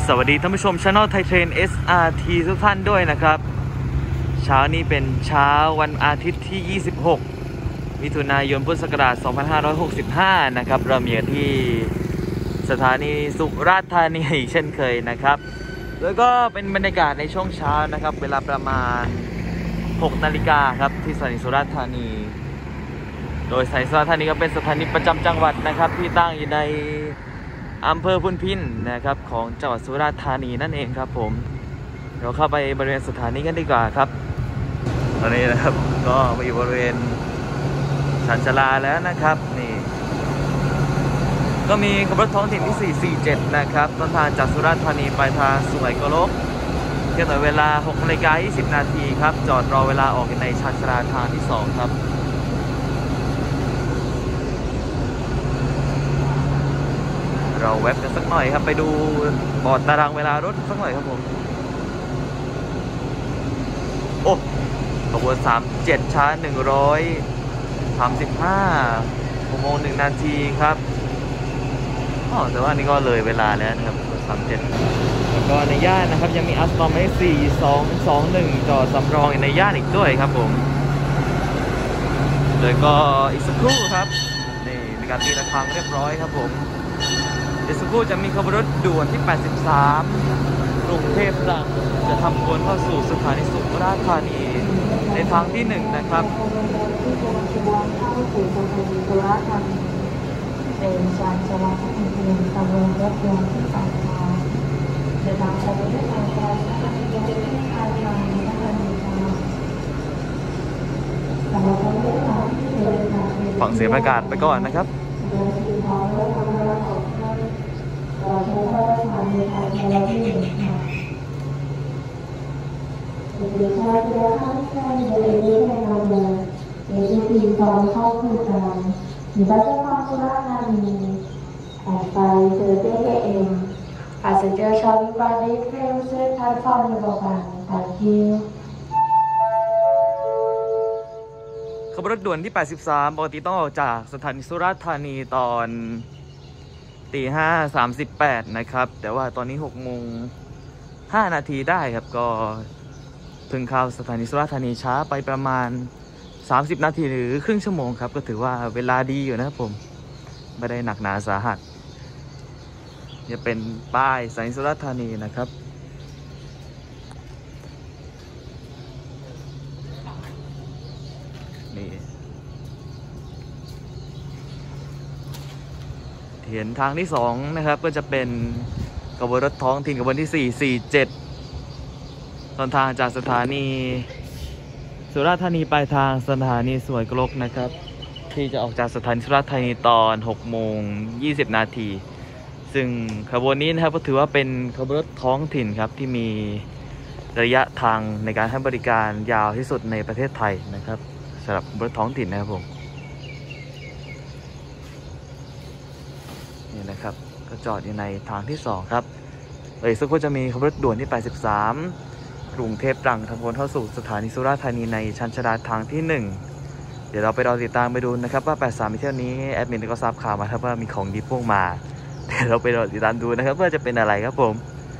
สวัสดีท่านผู้ชม Channel Thai Train SRT ทุกท่านด้วยนะครับเช้านี้เป็นเช้าวันอาทิตย์ที่ 26 มิถุนายนพุทธศักราช 2565 นะครับเรามีที่สถานีสุราษฎร์ธานีเช่นเคยนะครับแล้วก็เป็นบรรยากาศในช่วงเช้านะครับเวลาประมาณ 6 นาฬิกาครับที่สถานีสุราษฎร์ธานีโดยสถานีสุราษฎร์ธานีก็เป็นสถานีประจำจังหวัดนะครับที่ตั้งอยู่ในอำเภอพุนพินนะครับของจังหวัดสุราษฎร์ธานีนั่นเองครับผมเราเข้าไปบริเวณสถานีกันดีกว่าครับตอนนี้นะครับก็มาอยู่บริเวณชานชาลาแล้วนะครับนี่ก็มีขบวนรถท้องถิ่นที่447นะครับต้นทางจากสุราษฎร์ธานีไปทางสุไหงโกลกเที่ยงเวลา 6:20 นาทีครับจอดรอเวลาออกในชานชาลาทางที่2ครับเราเว็บกันสักหน่อยครับไปดูบอร์ดตารางเวลารถสักหน่อยครับผมโอ้ขบวน37ช้า135 6 โมง 1 นาทีครับแต่ว่านี่ก็เลยเวลาแล้วนะครับ37แล้วก็ในย่านนะครับยังมีอัสตอม4221จอดสำรองในย่านอีกด้วยครับผมเลยก็อีกสักครู่ครับนี่มีการตีระฆังเรียบร้อยครับผมเดี๋ยวสักครู่จะมีขบวนรถด่วนที่ 83 กรุงเทพตรังจะทำขบวนเข้าสู่สถานีสุราษฎร์ธานีในทางที่1นะครับเป็นชานชาลาที่เป็นขบวนรถยนต์ที่ผ่านทางเดินทางไปประเทศไทยไกลนะคะยังเป็นที่ทางมานะคะฟังเสียงประกาศไปก่อนนะครับ你在这方出来那里ไปเจอเจ๊เองอาจจะเจอชาวบ้านได้เพลงเส้นทางเข้าในบอกกันแต่คิวขบวนรถด่วนที่ 83 ปกติต้องออกจากสถานีสุราษฎร์ธานีตอน5:38 นะครับแต่ว่าตอนนี้6:05 นาทีได้ครับก็เพิ่งเข้าสถานีสุราษฎร์ธานีช้าไปประมาณ30 นาทีหรือครึ่งชั่วโมงครับก็ถือว่าเวลาดีอยู่นะครับผมไม่ได้หนักหนาสาหัสจะเป็นป้ายสถานีสุราษฎร์ธานีนะครับนี่เห็นทางที่2นะครับก็จะเป็นขบวนรถท้องถิ่นขบวนที่447ต้นทางจากสถานีสุราษฎร์ธานีปลายทางสถานีสุไหงโกลกนะครับที่จะออกจากสถานีสุราษฎร์ธานีตอน6:20 นาทีซึ่งขบวนนี้นะครับก็ถือว่าเป็นขบวนรถท้องถิ่นครับที่มีระยะทางในการให้บริการยาวที่สุดในประเทศไทยนะครับสำหรับขบวนรถท้องถิ่นนะครับผมนี่นะครับก็จอดอยู่ในทางที่2ครับสักครู่จะมีขบวนรถด่วนที่83กรุงเทพตรังทำขบวนเข้าสู่สถานีสุราษฎร์ธานีในชันชาลาทางที่1เดี๋ยวเราไปรอติดตามไปดูนะครับว่า83เที่ยวนี้แอดมินก็ทราบข่าวมาครับว่ามีของดีพ่วงมาเดี๋ยวเราไปรอติดตามดูนะครับว่าจะเป็นอะไรครับผม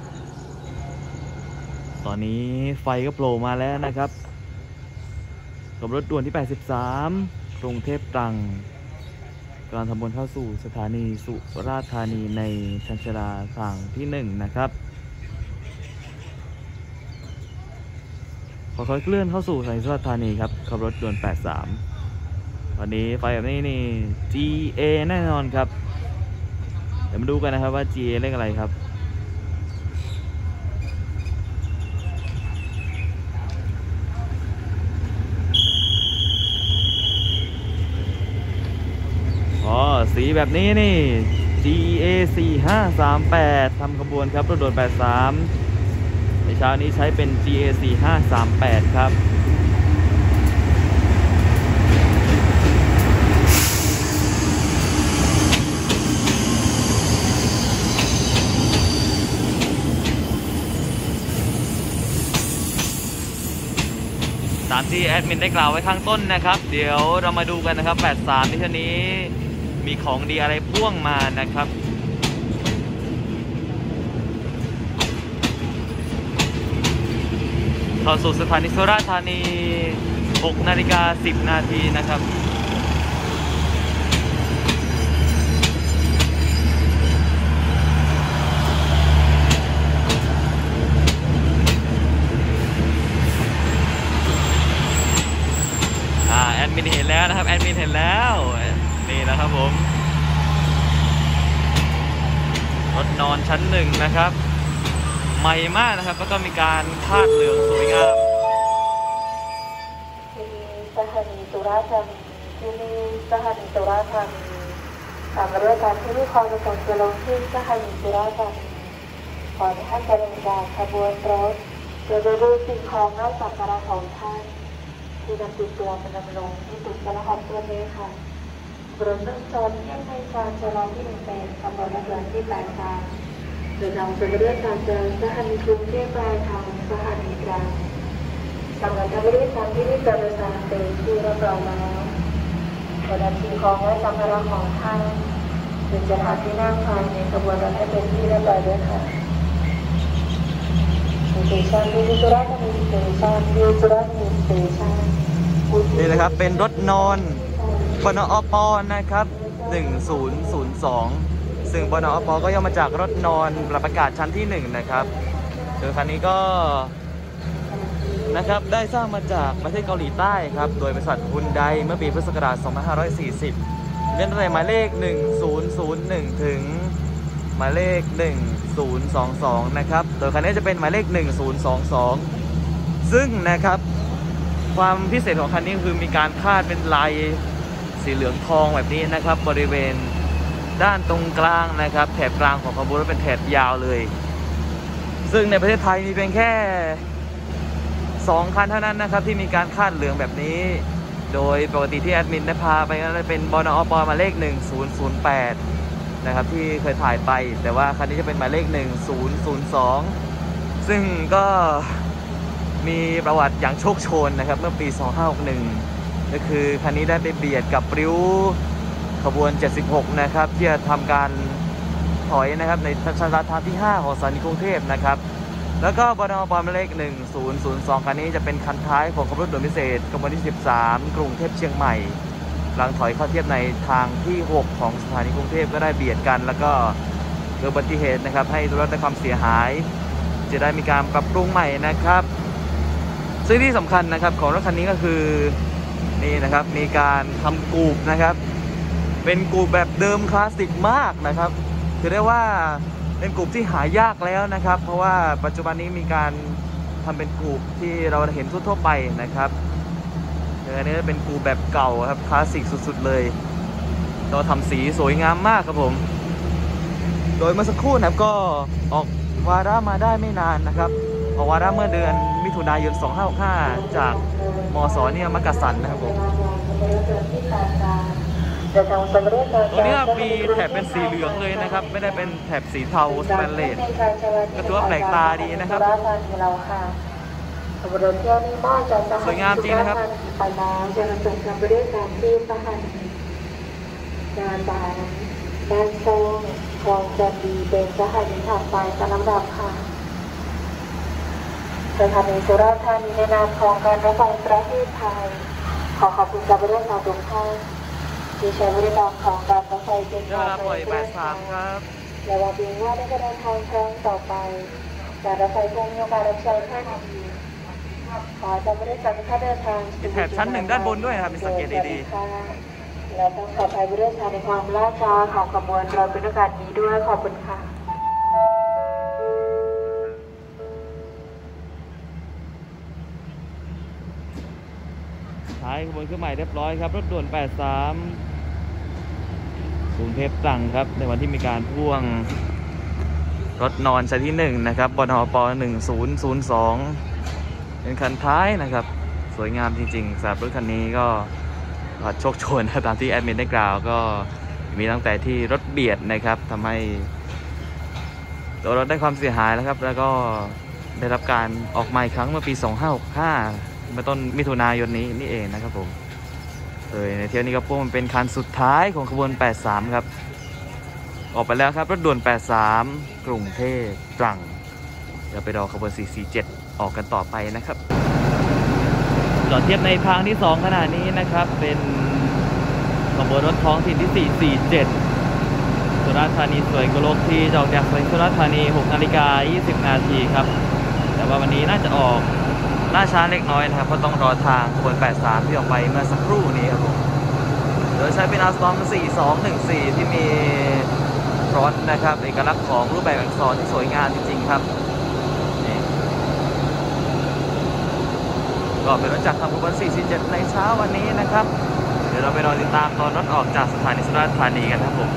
ตอนนี้ไฟก็โผล่มาแล้วนะครับขบวนรถด่วนที่83กรุงเทพตรังกำลังทำขบวนเข้าสู่สถานีสุราษฎร์ธานีในชันชาลาทางที่1นะครับค่อยๆเคลื่อนเข้าสู่สถานีสุราษฎร์ธานีครับขับรถด่วน83วันนี้ไฟแบบนี้นี่ GA แน่นอนครับเดี๋ยวมาดูกันนะครับว่า GA เลขอะไรครับสีแบบนี้นี่ GA 4538ทำขบวนครับรถด่วน83ในเช้านี้ใช้เป็น GA 4538ครับตามที่แอดมินได้กล่าวไว้ข้างต้นนะครับเดี๋ยวเรามาดูกันนะครับ83ในเช้านี้มีของดีอะไรพ่วงมานะครับเข้าสู่สถานีสุราษฎร์ธานี 6:10 นาทีนะครับแอดมินเห็นแล้วนะครับแอดมินเห็นแล้วนี่นะครับผมรถนอนชั้น 1นะครับใหม่มากนะครับแล้วก็มีการคาดเหลืองสวยงามสถานีสุราษฎร์ธานีที่นี่สถานีสุราษฎร์ธานีตามเรื่องการที่ลูกค้าประสงค์จะลงที่สถานีสุราษฎร์ธานีขอให้การดำเนินการขบวนรถจะได้ดูสิ่งของนอกจากการของท่านที่นำติดตัวเป็นดำรงที่ติดกระหอบตัวนี้ค่ะบริเวณโซนที่ในการจราจรที่1เป็นขบวนรถยนต์ที่8ทางโดยนำจะเรียกการเจอสถานีกรุงเทพปลายทางสถานีกลางสำหรับท่านผู้โดยสารที่ได้โดยสารเป็นที่เรียบร้อยแล้วขอรับสิ่งของและสัมภาระของท่านหรือจะทำที่นั่งภายในขบวนรถให้เป็นที่เรียบร้อยด้วยค่ะสเตชันที่สุราษฎร์ธานีสเตชันที่สุราษฎร์ธานีสเตชันนี่นะครับเป็นรถนอนบนอปนะครับ1002ซึ่งบนอปก็ย่อมาจากรถนอนประกาศชั้นที่1นะครับโดยคันนี้ก็นะครับได้สร้างมาจากประเทศเกาหลีใต้ครับโดยบริษัทฮุนไดเมื่อปีพุทธศักราช2540เล่นตั้งแต่หมายเลข1001ถึงหมายเลข1022นะครับโดยคันนี้จะเป็นหมายเลข1022ซึ่งนะครับความพิเศษของคันนี้คือมีการคาดเป็นลายสีเหลืองทองแบบนี้นะครับบริเวณด้านตรงกลางนะครับแถบกลางของขบวนรถเป็นแถบยาวเลยซึ่งในประเทศไทยมีเพียงแค่2 คันเท่านั้นนะครับที่มีการคาดเหลืองแบบนี้โดยปกติที่แอดมินได้พาไปนั้นเป็นบนอปหมายเลข1008นะครับที่เคยถ่ายไปแต่ว่าคันนี้จะเป็นหมายเลข1002ซึ่งก็มีประวัติอย่างโชคโชนนะครับเมื่อปี2561ก็คือคันนี้ได้ไปเบียดกับริ้วขบวน76นะครับที่จะทำการถอยนะครับในชั้นทางที่5ของสถานีกรุงเทพนะครับแล้วก็บนอปหมายเลข1002คันนี้จะเป็นคันท้ายของขบวนรถด่วนพิเศษขบวนที่13กรุงเทพเชียงใหม่หลังถอยเข้าเทียบในทางที่6ของสถานีกรุงเทพก็ได้เบียดกันแล้วก็เกิดอุบัติเหตุนะครับให้รถได้ความเสียหายจะได้มีการปรับปรุงใหม่นะครับซึ่งที่สำคัญนะครับของรถคันนี้ก็คือนี่นะครับมีการทำกูบนะครับเป็นกูบแบบเดิมคลาสสิกมากนะครับถือได้ว่าเป็นกลุ่มที่หายากแล้วนะครับเพราะว่าปัจจุบันนี้มีการทำเป็นกลุ่มที่เราเห็นทั่วไปนะครับอันนี้เป็นกลุ่มแบบเก่าครับคลาสสิกสุดๆเลยเราทำสีสวยงามมากครับผมโดยเมื่อสักครู่นะครับก็ออกวาระมาได้ไม่นานนะครับออกวาระเมื่อเดือนมิถุนายน2565จากมส.เนี่ยมักกะสันนะครับผมตรงนี้มีแถบเป็นสีเหลืองเลยนะครับไม่ได้เป็นแถบสีเทาสแตนเลสก็ถือว่าแปลกตาดีนะครับสวยงามจริงนะครับด้านโซนคลองจันดีเป็นสถานีถัดไปตามลำดับค่ะสถานีสุราษฎร์ธานีในนามของการรถไฟประเทศไทยขอขอบคุณการบริการทุกท่านที่ใช้บริการของการรถไฟเป็นการปล่อย83ครับและวันนี้ว่าได้เดินทางครั้งต่อไปการรถไฟคงมีโอกาสรับใช้ท่านอีกขอจะไม่ได้จัดค่าเดินทางแถบชั้น1ด้านบนด้วยนะครับเป็นสังเกตดีๆและต้องขออภัยผู้โดยสารในความล่าช้าของขบวนรถเป็นโอกาสนี้ด้วยขอบคุณค่ะท้ายขบวนเครื่องหมายเรียบร้อยครับรถด่วน83กรุงเทพตรังครับในวันที่มีการพ่วงรถนอนชั้นที่1นะครับบนป1002เป็นคันท้ายนะครับสวยงามจริงๆสำหรับรถคันนี้ก็โชคโชนตามที่แอดมินได้กล่าวก็มีตั้งแต่ที่รถเบียดนะครับทำให้ตัวรถได้ความเสียหายแล้วครับแล้วก็ได้รับการออกมาอีกครั้งเมื่อปี2565เมื่อต้นมิถุนายนนี้นี่เองนะครับผมในเที่ยวนี้ก็พวกมันเป็นคันสุดท้ายของขบวน83ครับออกไปแล้วครับรถด่วน83กรุงเทพตรังเดี๋ยวไปรอขบวน 447 ออกกันต่อไปนะครับจอดเทียบในทางที่ 2 ขณะนี้นะครับเป็นขบวนรถท้องถิ่นที่ 447 สุราษฎร์ธานีสวยกโลกที่จะออกจากสุราษฎร์ธานี 6:20 นาทีครับแต่ว่าวันนี้น่าจะออกล่าช้าเล็กน้อยนะครับเพราะต้องรอทางขบวน 83 ที่ออกไปเมื่อสักครู่นี้ครับผมโดยใช้เป็นอัลสตอม 4214 ที่มีฟรอนต์นะครับเอกลักษณ์ของรูปแบบอักษรที่สวยงามจริงๆครับนี่ก็เป็นรถจากขบวน 447 ในเช้าวันนี้นะครับเดี๋ยวเราไปรอติดตามตอนรถออกจากสถานีสุราษฎร์ธานีกันครับผม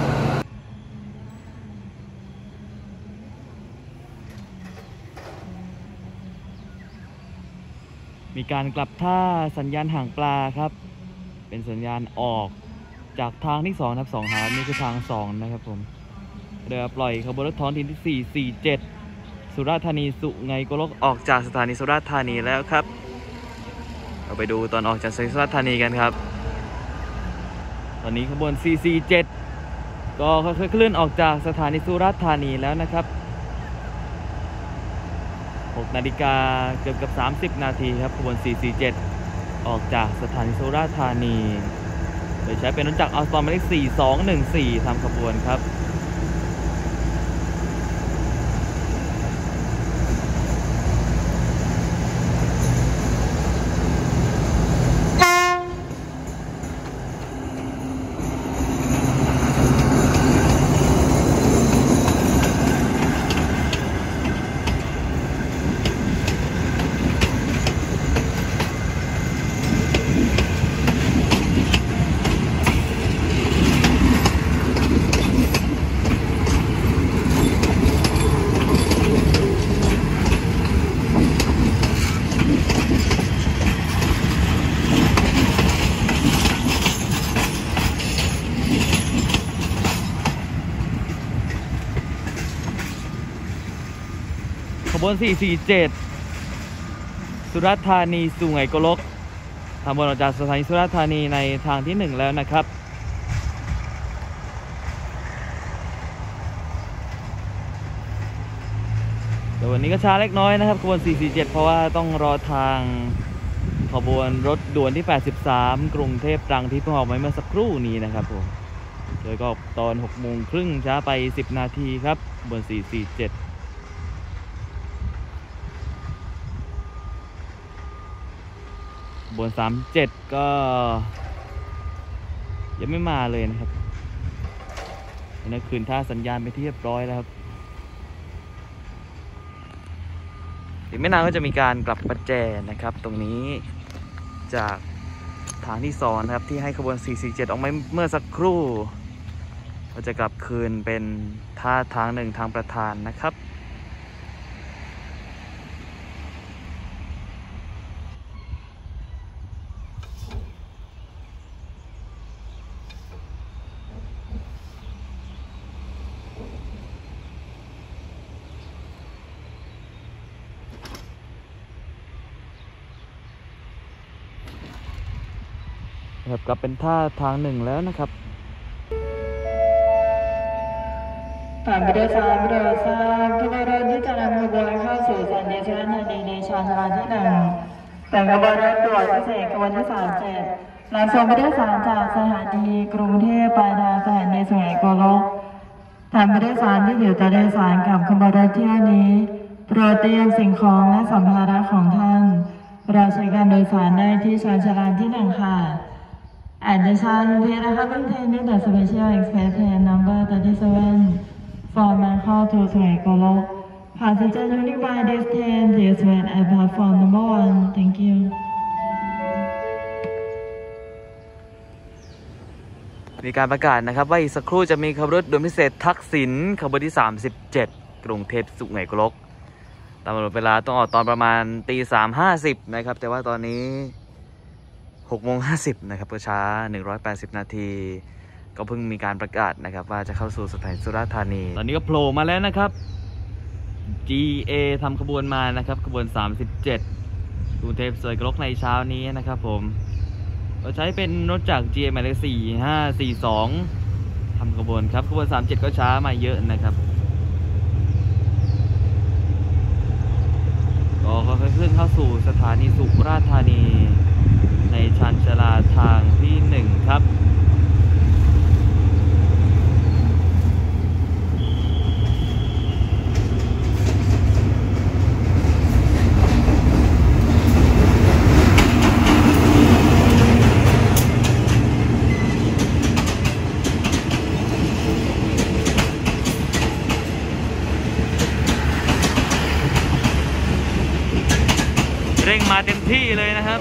มีการกลับท่าสัญญาณห่างปลาครับเป็นสัญญาณออกจากทางที่2ครับ2หานี่คือทาง2นะครับผมเรือปล่อยขบวนรถท้องถิ่นที่ 447 สุราษฎร์ธานีสุไหงโกลกออกจากสถานีสุราษฎร์ธานีแล้วครับเราไปดูตอนออกจากสถานีสุราษฎร์ธานีกันครับตอนนี้ขบวน 447 ก็ค่อยๆเคลื่อนออกจากสถานีสุราษฎร์ธานีแล้วนะครับ6 นาฬิกาเกือบ30 นาทีครับขบวน 447 ออกจากสถานีสุราษฎร์ธานีโดยใช้เป็นรถจักรอัลสตอมหมายเลข 4214 ทำขบวนครับขบวน 447 สุราษฎร์ธานีสุไหงโกลกทำบนออกจากสถานีสุราษฎร์ธานีในทางที่ 1 แล้วนะครับแต่วันนี้ก็ช้าเล็กน้อยนะครับขบวน 447 เพราะว่าต้องรอทางขบวนรถด่วนที่ 83 กรุงเทพตรังที่เพิ่งออกมาเมื่อสักครู่นี้นะครับผมโดยก็ตอน 6:30 ช้าไป 10 นาทีครับขบวน 447บน37ก็ยังไม่มาเลยนะครับนั่นคืนท่าสัญญาณไปที่เรียบร้อยแล้วครับอีกไม่นานก็จะมีการกลับประแจนะครับตรงนี้จากทางที่2นะครับที่ให้ขบวน 447 ออกมาเมื่อสักครู่ก็จะกลับคืนเป็นท่าทาง 1 ทางประธานนะครับกลับเป็นท่าทาง 1 แล้วนะครับผ่านไปด้วยซ้ายไปด้วยซ้ายขบวนรถที่จะนำขบวนเข้าสู่สถานีสุราษฎร์ธานีในชานชาลาที่ 1แต่ขบวนรถด่วนพิเศษขบวนที่ 37รับส่งผู้โดยสารจากสถานีกรุงเทพไปทางสถานีสุไหงโกลกท่านผู้โดยสารที่อยู่ต่อโดยสารกับขบวนรถเที่ยวนี้โปรดเตรียมสิ่งของและสัมภาระของท่านเราใช้การโดยสารได้ที่ชานชาลาที่ 1 ค่ะAddition, we are having taken the special express train number 37 from Bangkok to Suwaikolo. Passengers joining by this train, please wait at platform number 1. Thank you. มีการประกาศนะครับว่าอีกสักครู่จะมีขบวนรถด่วนพิเศษทักษิณขบวนที่ 37 กรุงเทพสุไหงโกลกตามกำหนดเวลาต้องออกตอนประมาณ 3:50 นะครับแต่ว่าตอนนี้6:50 นะครับก็ช้า180 นาทีก็เพิ่งมีการประกาศนะครับว่าจะเข้าสู่สถานีสุราษฎร์ธานีตอนนี้ก็โผล่มาแล้วนะครับ GA ทำขบวนมานะครับขบวน 37 กรุงเทพสุไหงโกลกในเช้านี้นะครับผมก็ใช้เป็นรถจาก GA หมายเลข 4542 ทำขบวนครับขบวน 37 ก็ช้ามาเยอะนะครับก็ค่อยๆเคลื่อนเข้าสู่สถานีสุราษฎร์ธานีในชานชาลาทางที่1ครับเร่งมาเต็มที่เลยนะครับ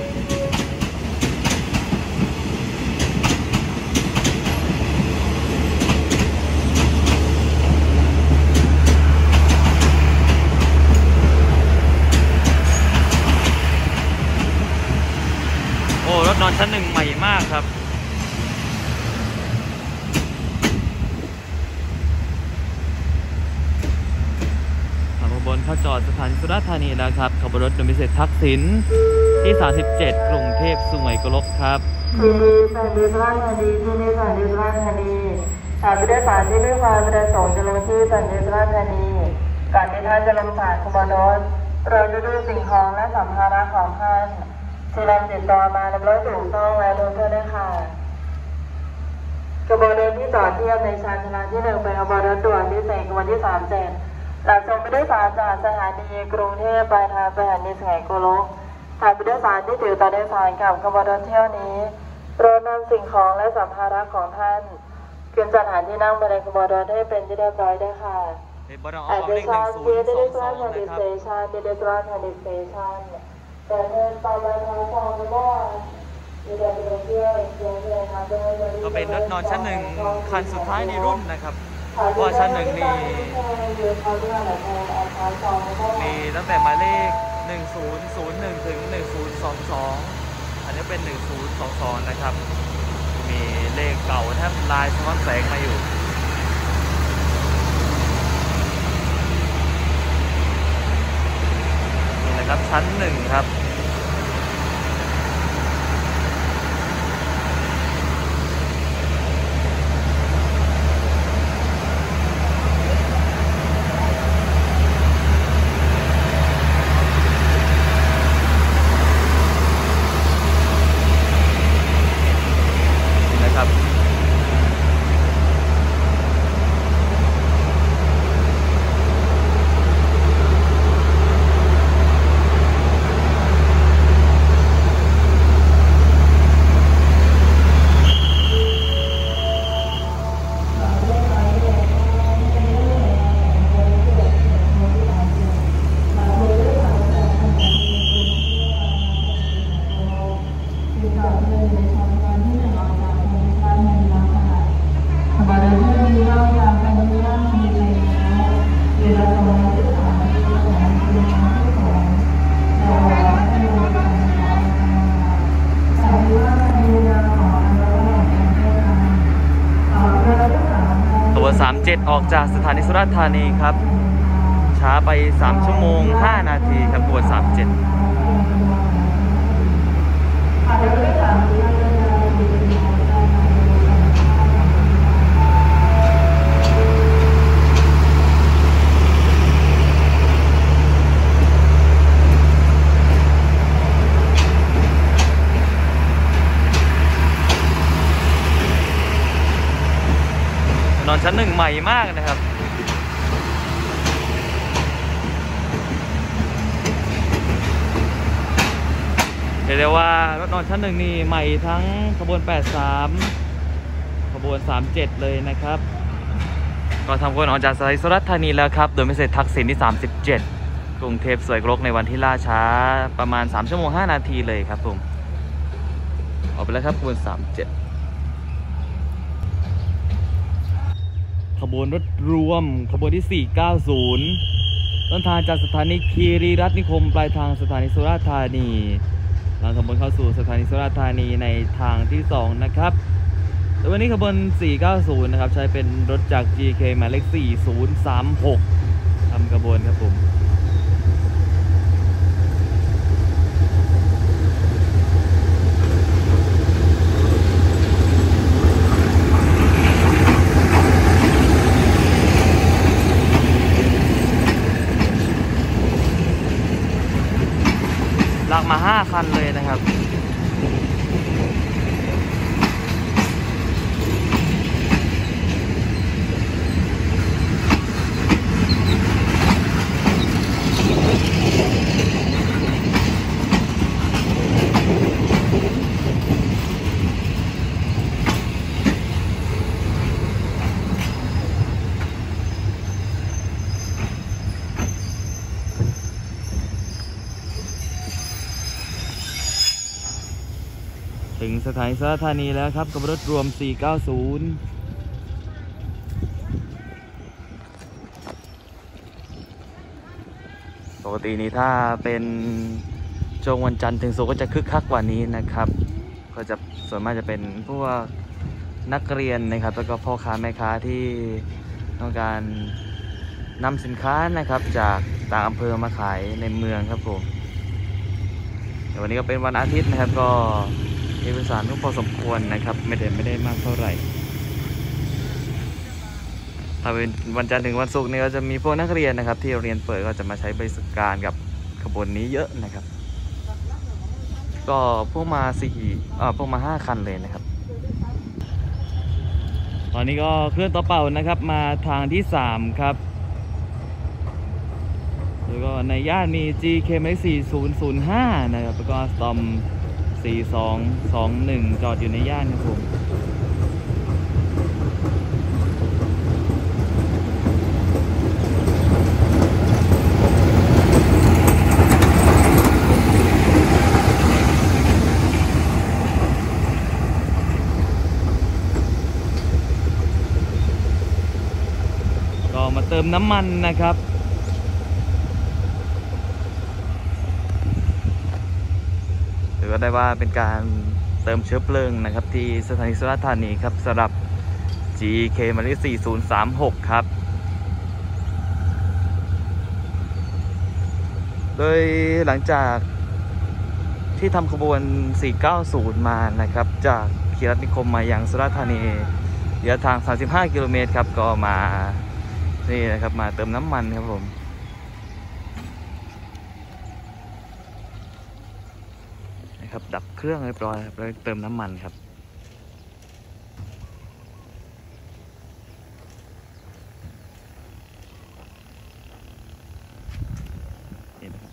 โอ้รถนอนชั้น 1ใหม่มากครับขบวนเข้าจอดสถานีสุราษฎร์ธานีแล้วครับขบวนรถโดยพิเศษทักษิณที่ 37 กรุงเทพสุไหงโกลกครับที่นี่สถานีสุราษฎร์ธานีที่นี่สถานีสุราษฎร์ธานีสถานผู้โดยสารที่มีความประสงค์จะลงที่สถานีสุราษฎร์ธานีก่อนที่ท่านจะลงผ่านขบวนรถเราจะดูสิ่งของและสัมภาระของท่านที่นำติดตัวมาในรถถูกต้องและโดยเพื่อได้ค่ะขบวนรถที่จอดเทียบในชานชาลาที่1เป็นขบวนรถด่วนพิเศษขบวนที่ 37หลังจากผู้โดยสารจากสถานีกรุงเทพปลายทางสถานีสุไหงโกลกหากผู้โดยสารที่ถือบัตรโดยสารกับขบวนรถเที่ยวนี้โปรดนำสิ่งของและสัมภาระของท่านขึ้นสถานที่นั่งบนขบวนรถให้เป็นที่เรียบร้อยด้วยค่ะAttention, this transit station. The next platform is on. ก็เป็นรถนอนชั้น 1คันสุดท้ายในรุ่นนะครับเพราะชั้น 1นี่มีตั้งแต่หมายเลข1001ถึง1022อันนี้เป็น1022นะครับมีเลขเก่าแทบลายสะท้อนแสงมาอยู่นี่นะครับชั้น 1ครับ37ออกจากสถานีสุราษฎร์ธานีครับช้าไป3ชั่วโมง5นาทีครับขบวน37นอนชั้น 1ใหม่มากนะครับเรียกได้ว่ารถนอนชั้น 1นี่ใหม่ทั้งขบวน83ขบวน37เลยนะครับก็ทำขบวนออกจากสถานีสุราษฎร์ธานีแล้วครับโดยพิเศษทักษิณที่ 37กรุงเทพสุไหงโกลกในวันที่ล่าช้าประมาณ3ชั่วโมง5นาทีเลยครับผมออกไปแล้วครับขบวน37ขบวนรถรวมขบวนที่ 490ต้นทางจากสถานีคีรีรัตน์นิคมปลายทางสถานีสุราษฎร์ธานีหลังขบวนเข้าสู่สถานีสุราษฎร์ธานีในทางที่2นะครับแต่วันนี้ขบวน 490นะครับใช้เป็นรถจาก GK หมายเลข4036ทำขบวนครับผมมา5คันเลยนะครับถึงสถานีสุราษฎร์ธานีแล้วครับกับรถรวม 490 ปกตินี้ถ้าเป็นช่วงวันจันทร์ถึงศุกร์ก็จะคึกคักกว่านี้นะครับก็จะส่วนมากจะเป็นพวกนักเรียนนะครับแล้วก็พ่อค้าแม่ค้าที่ต้องการนำสินค้านะครับจากต่างอำเภอมาขายในเมืองครับผมแต่วันนี้ก็เป็นวันอาทิตย์นะครับก็มีผู้โดยสารก็พอสมควรนะครับไม่ได้มากเท่าไหร่ถ้าเป็นวันจันทร์ถึงวันศุกร์นี่ก็จะมีพวกนักเรียนนะครับที่เรียนเปิดก็จะมาใช้บริการกับขบวนนี้เยอะนะครับก็พวกมา5คันเลยนะครับตอนนี้ก็เคลื่อนต่อเป่านะครับมาทางที่3ครับแล้วก็ในย่านมี GK 4005นะครับแล้วก็สตอม4221จอดอยู่ในย่านครับผมก็มาเติมน้ำมันนะครับถือว่าได้ว่าเป็นการเติมเชื้อเพลิงนะครับที่สถานีสุราษฎร์ธานีครับสำหรับ GK หมายเลข4036ครับโดยหลังจากที่ทำขบวน 490 มานะครับจากคีรีนิคมมายังสุราษฎร์ธานีระยะทาง35กิโลเมตรครับก็มานี่นะครับมาเติมน้ำมันครับผมนะครับดับเครื่องเรียบร้อยครับแล้วเติมน้ำมันครับนี่นะครับ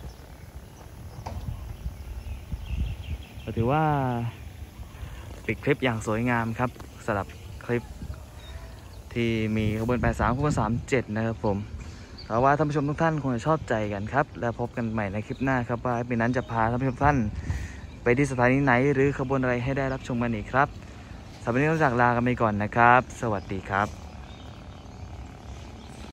ก็ถือว่าปิดคลิปอย่างสวยงามครับสำหรับคลิปที่มีขบวน83ขบวน37นะครับผมเพราะว่าท่านผู้ชมทุกท่านคงจะชอบใจกันครับแล้วพบกันใหม่ในคลิปหน้าครับว่าปีนั้นจะพาท่านผู้ชมทุกท่านไปที่สถานีไหนหรือขบวนอะไรให้ได้รับชมกันอีกครับสำหรับวันนี้ต้องจากลากันไปก่อนนะครับสวัสดีครับ